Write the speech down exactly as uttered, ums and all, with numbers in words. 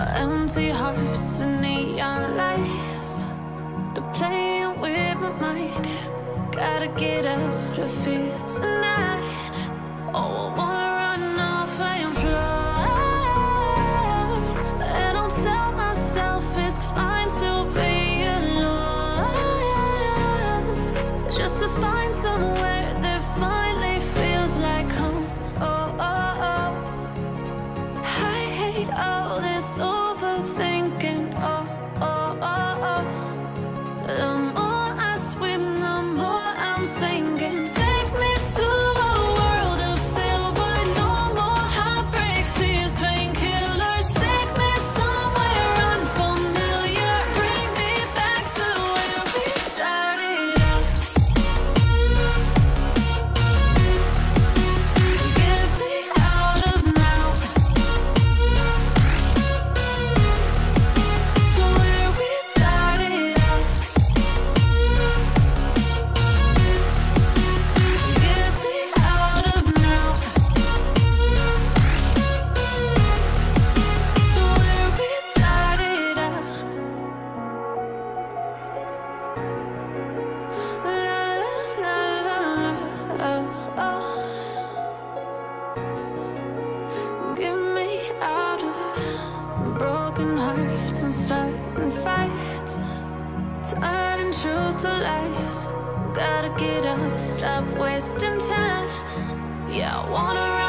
empty hearts and neon lights. They're playing with my mind. Gotta get out of here tonight. Oh, I wanna run off and fly. And I'll tell myself it's fine to be alone, just to find somewhere that finally feels like home. Oh, oh, oh. I hate all this overthinking. Oh, oh, oh, oh. The more I swim, the more I'm sinking. Take me to a world of silver. No more heartbreaks, tears, painkillers. Take me somewhere unfamiliar. Bring me back to where we started out. Get me out of now, to where we started out. Get me out of now, to where we started out. La la la la la, oh, oh. Get me out of broken hearts and starting fights, turning truth to lies. Gotta get up, stop wasting time. Yeah, I wanna